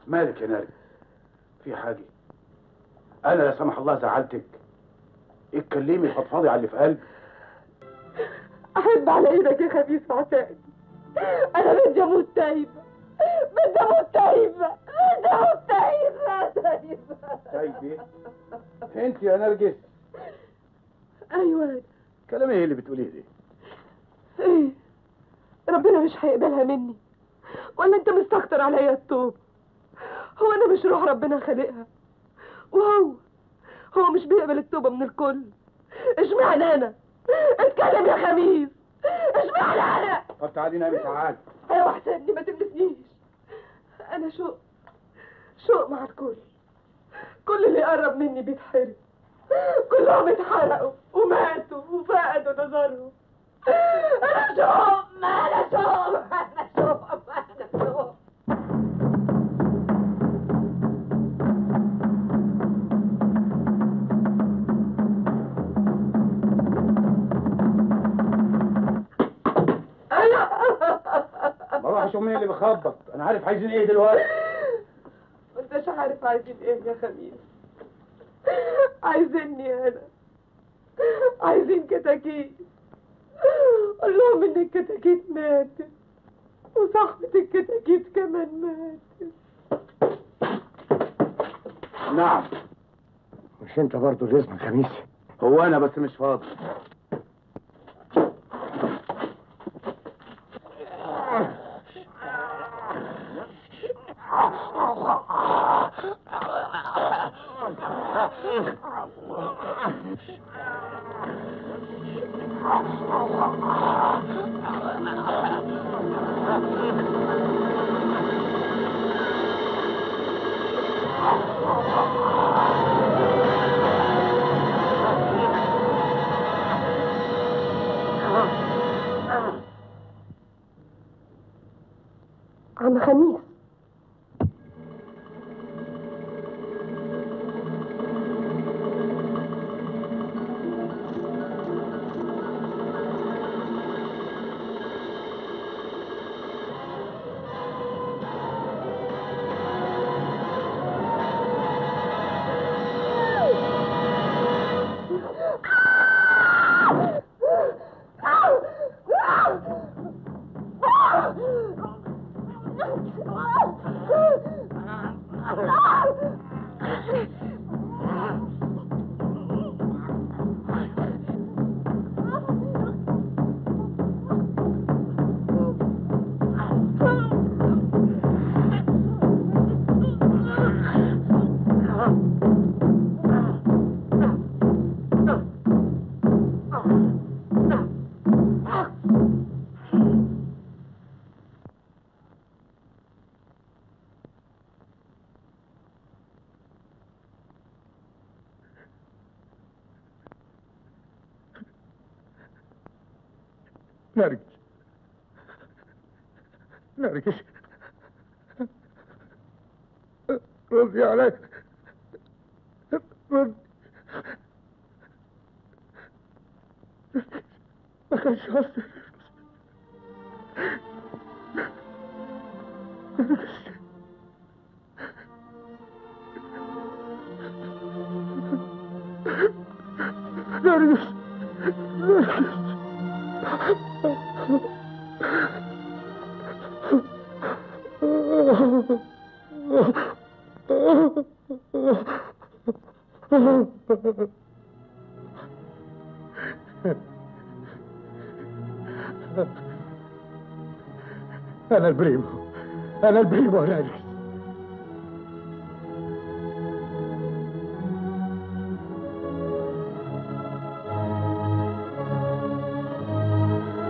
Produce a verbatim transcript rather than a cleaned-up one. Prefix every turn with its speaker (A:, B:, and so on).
A: مالك يا ناري؟ في حاجه؟ انا لا سمح الله زعلتك؟ اتكلمي فضفضي على اللي في قلبك.
B: احب على ايدك يا خبيث عتاقي. انا بدي اموت تايبه، بدي اموت تايبه، بدي اموت تايبه تايبه
A: تايبه؟ انت يا نرجس؟
B: ايوه.
A: كلام ايه اللي بتقوليه ده؟
B: ايه؟ ربنا مش هيقبلها مني ولا انت مستكتر عليا التوب؟ هو انا مش روح ربنا خالقها؟ وهو هو مش بيقبل التوبه من الكل؟ اشمعنى انا؟ اتكلم يا خميس، اشمعنى انا؟
A: طب تعالي نامي تعالي.
B: ايوه حسابني ما تلمسنيش. انا شوق شوق مع الكل، كل اللي يقرب مني بيتحرق، كلهم اتحرقوا وماتوا وفقدوا نظرهم. انا شوق، ما انا شوق، ما انا شوق، ما انا شوق.
A: ما اروحش امي اللي بخبط، انا عارف عايزين ايه دلوقتي.
B: ما انتش عارف عايزين ايه يا خميس؟ عايزيني انا، عايزين كتاكيت. قول لهم ان الكتاكيت ماتت وصاحبة الكتاكيت كمان ماتت.
A: نعم.
C: مش انت برضه اللي اسمك خميس؟
A: هو انا بس مش فاضي.
B: عم خميس،
C: نرجس نرجس ردي علي، رد. ما كانش قصدي. نرجس نرجس أنا البريمو، أنا البريمو يا نرجس.